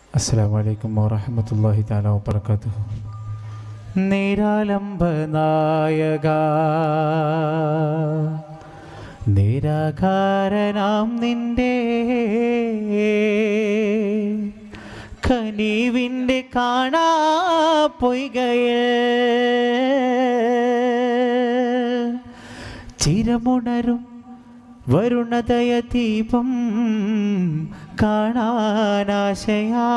അസ്സലാമു വറഹ്മത്തുള്ളാഹി തആല വബറകാതുഹു. നിരാലംബ നായക നിരാകാരനാം നിന്റെ കനിവിൻ്റെ കാണാ പൊയ്കയിൽ ചിരമുണരും വരുണദയ ദീപം കാണാനാശയാ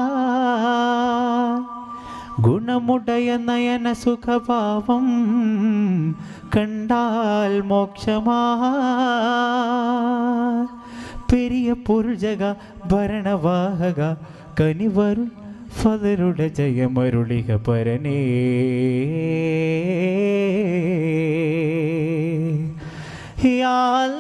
ഗുണമുടയ നയന സുഖഭാവം കണ്ടാൽ മോക്ഷമാ പെരിയ പൊരുജക ഭരണവാഹക കനിവരുൾ ഫദരുടെ ജയമരുളിക പരനേ യാ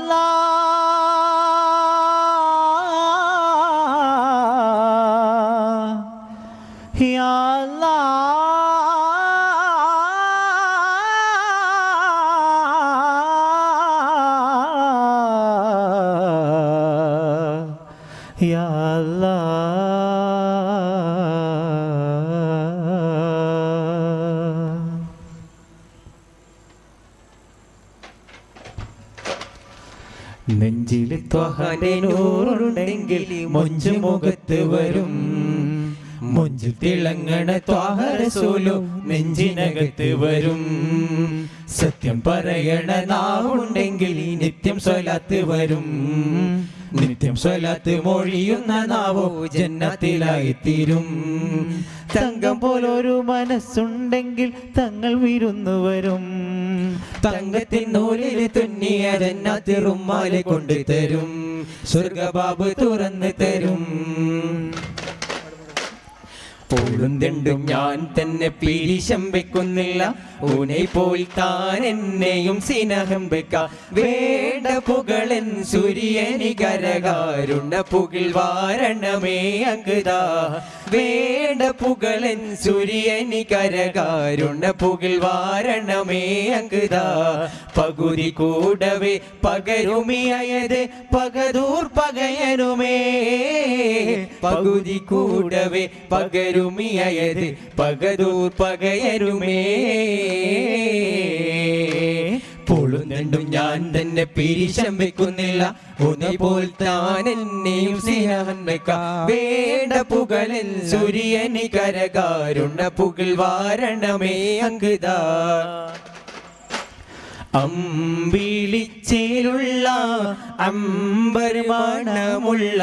അല്ലാഹ് യാ അല്ലാഹ് യാ അല്ലാഹ്. നെഞ്ചില് ത്വഹന്റെ നൂറുണ്ടെങ്കിൽ മൊഞ്ചു മുഖത്ത് വരും മൊഞ്ചു തിളങ്ങണ ത്വാഹ റസൂലു നെഞ്ചിനകത്ത് വരും. സത്യം പറയണ നാവുണ്ടെങ്കിൽ നിത്യം സ്വലാത്ത് വരും. നിത്യം സ്വലാത്ത് മൊഴിയുന്ന നാവോ ജന്നത്തിലായി തീരും. തങ്കം പോലൊരു മനസ്സുണ്ടെങ്കിൽ തങ്ങൾ വിരുന്നു വരും. തങ്കത്തിൻ നൂലിൽ തുന്നിയ ജന്നത്ത് റുമാലെ കൊണ്ട് തരും. സ്വർഗബാബ് തുറന്ന് തരും. പോഴുന്തും ഞാൻ തന്നെ പീരിശം വെക്കുന്നില്ല. ഊനെ പോൽ താൻ എന്നെയും സ്നേഹം വെക്ക. വേണ്ട പുകളൻ സൂര്യനി കരകാരുണ്ട പുകിൽ വാരണമേ അങ്കുതാ. വേണ്ട പുകളൻ സൂര്യനി കരകാരുണ്ട പുകിൽ വാരണമേ അങ്കുതാ. പകുതി കൂടവേ പകരുമിയത് പകതൂർ പകയനുമേ. പകുതി കൂടവേ പകരുമിയത് പകതൂർ പകയരുമേ. പൊളുന്നുണ്ടും ഞാൻ തന്നെ പിരിശം വെക്കുന്നില്ല. ഒന്നേ പോൽ താൻ എന്നെയും സ്നേഹം വെക്കാം. വേണ്ട പുകളൻ സൂര്യനി കരകാരുണ്ട പുകിൽ വാരണമേ അങ്കുതാ. അമ്പിളിച്ചേലുള്ള അമ്പർമാണമുള്ള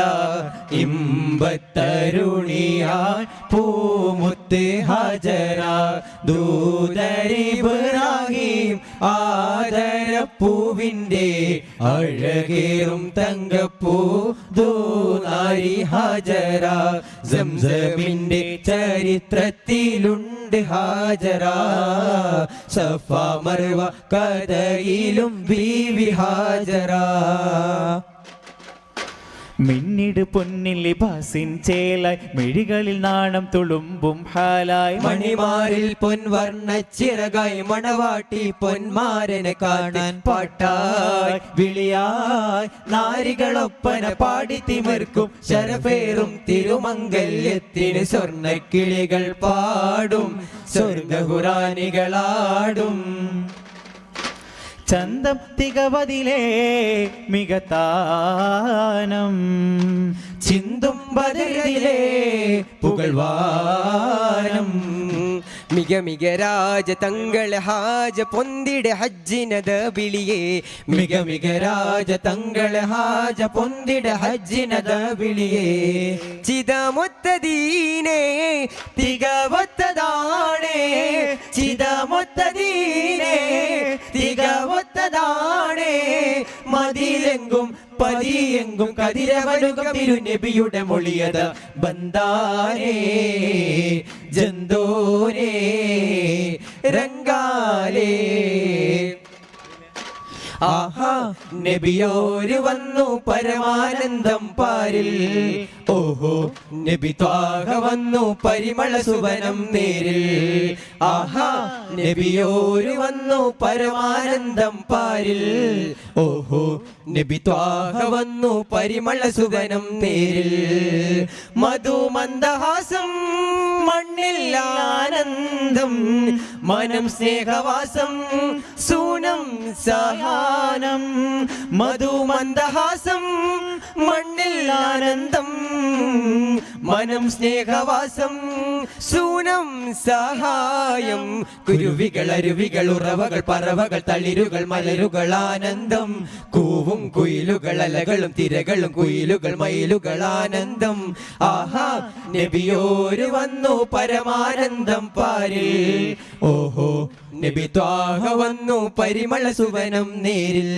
ഇമ്പത്തരുണിയാൽ പൂമുത്ത് ഹാജര ദൂതരിബ്രാഹിം ആദരപ്പൂവിൻ്റെ അഴകേറും തങ്കപ്പൂ ദൂനാരി ഹാജര. സംസമിൻ്റെ ചരിത്രത്തിലുണ്ട് ഹാജര. സഫ മർവ കഥയിലും ബീവി ഹാജര. മിന്നിട് പൊന്നിൽ ലിബാസിൻ ചേലായി മിഴികളിൽ നാണം തുളുമ്പും ഹാലായി. മണിമാരിൽ പൊൻവർണ്ണ ചിറകായി മണവാട്ടി പൊന്മാരനെ കാണാൻ പാട്ടായി വിളിയായി നാരികളൊപ്പന പാടി തിമിർക്കും. ശരഫേറും തിരുമംഗല്യത്തിന് സ്വർണ്ണ കിളികൾ പാടും സ്വർഗഹുറാനികളാടും. ചന്തം തികവതിലേ മികത്താനം ചിന്തും ബദരിലെ പുകൾവാനം. മിക മിക രാജ തങ്ങൾ ഹാജ പൊന്തിട ഹജ്ജിനത വിളിയേ. മിക മിക രാജ തങ്ങൾ ഹാജ പൊന്തിട ഹജ്ജിനത വിളിയേ. ചിതമൊത്തദീനേ തികവൊത്തതാണേ. ചിതമൊത്തദീനേ തികവൊത്തതാണേ. മതിലെങ്കും പതിയെങ്കും കതിരവനുകം തിരുനബിയുടെ മൊഴിയത് ബന്ധാരേ ജന്തോരേ രംഗാലേ. ആഹാ നബിയോര് വന്നു പരമാനന്ദം പാരിൽ. ഓഹോ നബി ത്വാഹ വന്നു പരിമള സുവനം നേരിൽ ആഹാ നബിയോര് വന്നു പരമാനന്ദം പാരിൽ ഓഹോ നബി ത്വാഹ വന്നു പരിമള സുവനം നേരിൽ മധുമന്ദഹാസം മണ്ണിൽ ആനന്ദം മനം സ്നേഹവാസം സൂനം സഹാനം മധുമന്ദഹാസം മണ്ണിൽ ആനന്ദം മനം സ്നേഹവാസം സൂനം സഹായം കുരുവികൾ അരുവികൾ ഉറവകൾ പറവകൾ തളിരുകൾ മലരുകൾ ആനന്ദം കൂവും കുയിലുകൾ അലകളും തിരകളും കുയിലുകൾ മയിലുകൾ ആനന്ദം ആഹാ നബിയോര് വന്നു പരമാനന്ദം പാരിൽ ഓഹോ നബി ത്വാഹ വന്നു പരിമള സുവനം നേരിൽ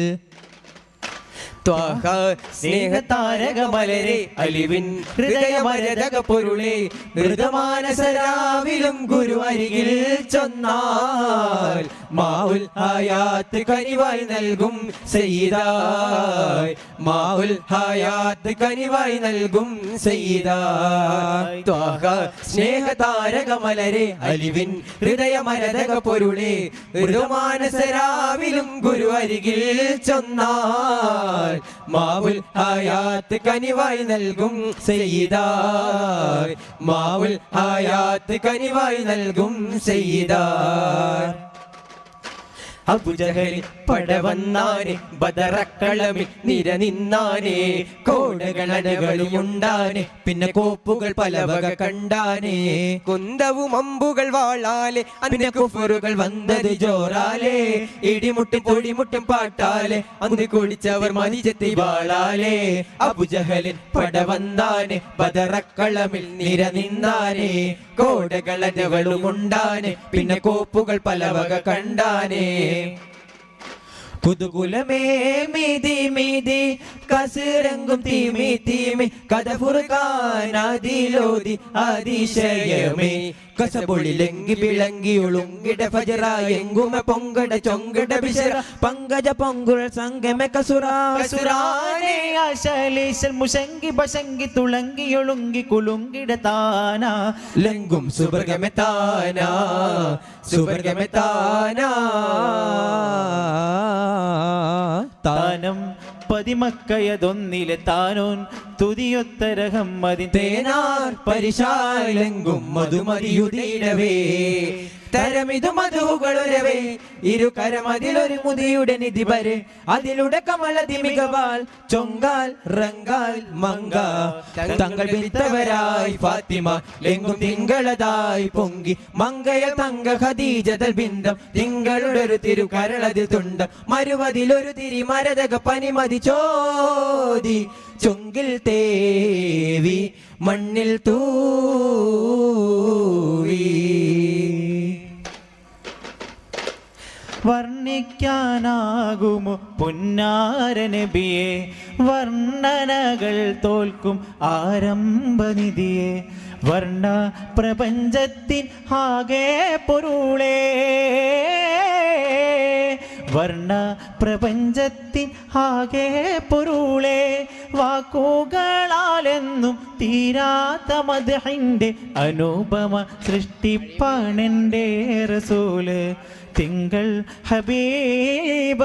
ത്വാഹ സ്നേഹതാരക മലരെ അലിവിൻ ഹൃദയമരതക പൊരുളെ മൃദമാനസരാവിലും ഗുരു അരികിൽ ചൊന്നാൽ മാവുൽ ഹയാത്ത് കനിവായി നൽകും സയ്യിദായ് മാവുൽ ഹയാത്ത് കനിവായി നൽകും സയ്യിദായ് ത്വാഹ സ്നേഹതാരക മലരെ അലിവിൻ ഹൃദയമരതക പൊരുളെ മൃദമാനസരാവിലും ഗുരു അരികിൽ ചൊന്നാൽ മാവുൽ ഹയാത്ത് കനിവായി നൽകും സയ്യിദായ് മാവുൽ ഹയാത്ത് കനിവായി നൽകും സയ്യിദായ് അബുജഹൽ പടവന്നാനെ ബദറക്കളമിൽ നിര നിന്നാനെ കോടകളടകളും ഉണ്ടാനെ പിന്നെ കോപ്പുകൾ പലവക കണ്ടാനെ കുന്തവും അമ്പുകൾ വാളാലെ അതിന്റെ കുഫറുകൾ വന്നത് ജോറാലെ ഇടിമുട്ടും പൊടിമുട്ടും പാട്ടാലെ അന്ന് കുടിച്ചവർ മനിജത്തി വാളാലെ അബുജഹലിൻ പടവന്നാനെ ബദറക്കളമിൽ നിര നിന്നാനെ കോടകളടകളും ഉണ്ടാനെ പിന്നെ കോപ്പുകൾ പലവക കണ്ടാനെ കുതുകുലമേ മീതി മീതി കസിറങ്കും തീമി തീമി കഥ ഫുർഖാനാദിലോതി അതിശയമേ കസപൊളിലെങ്കി വിളങ്കി ഒളുങ്കിട ഫജറായെങ്കുമ പൊങ്കട ചൊങ്കട ബിശറ പങ്കജ പൊങ്കുൾ സംഗമ കസുറാനെ ആശാലേശൽ മുശങ്കി ബശങ്കി തുളങ്കി ഒളുങ്കി കുലുങ്കിട താന ലങ്കും സുബർഗമെത്താന സുബർഗമെത്താന താനം പതിമക്കയതൊന്നിലെ താനോൻ തുതിയൊത്തരഹം മതി തേനാർ പരിശാലെങ്കും മധുമതിയുതിടവേ തരമിതു മധുകളൊരവേ ഇരുകരമതിലൊരു മുതിയുടെ നിധി വരെ അതിലൂടെ കമലതി മികവാൽ ചൊങ്കാൽ റങ്കാൽ മങ്ക തങ്ങൾ വിളിത്തവരായി ഫാത്തിമ ലെങ്കും തിങ്കളതായി പൊങ്കി മങ്കയ തങ്ക ഖദീജതൽ ബിന്ദം തിങ്കളുടെ ഒരു തിരുകരളതിൽ തുണ്ടം മരുവതിലൊരു തിരി മരതക പനിമതി ചോദി ചൊങ്കിൽ തേവി മണ്ണിൽ തൂവി വർണ്ണിക്കാനാകുമോ പുന്നാര നബിയെ വർണ്ണനകൾ തോൽക്കും ആരംഭനിധിയെ വർണ്ണ പ്രപഞ്ചത്തിൻ ആകെ പൊരുളേ വർണ്ണ പ്രപഞ്ചത്തിൻ ആകെ പൊരുളേ വാക്കുകളാലെന്നും തീരാത്ത മദ്ഹിന്റെ അനുപമ സൃഷ്ടിപ്പാണെൻ്റെ റസൂല് തിങ്കൾ ഹബീബ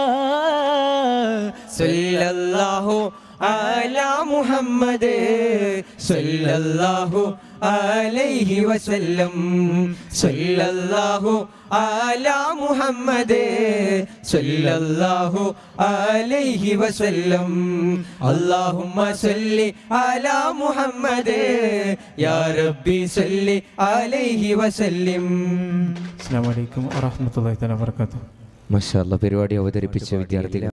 സല്ലല്ലാഹു അലാ മുഹമ്മദ് സല്ലല്ലാഹു അലൈഹി വസല്ലം സല്ലല്ലാഹു അലാ മുഹമ്മദ് സല്ലല്ലാഹു അലൈഹി വസല്ലം അല്ലാഹുമ്മ സല്ലി അലാ മുഹമ്മദ് യാ റബ്ബി സല്ലി അലൈഹി വസല്ലം. അസ്സലാമു അലൈക്കും വറഹ്മത്തുള്ളാഹി തആല വബറകാതുഹു. മാഷാ അല്ലാഹ് പരിപാടി അവതരിപ്പിച്ച വിദ്യാർത്ഥികൾ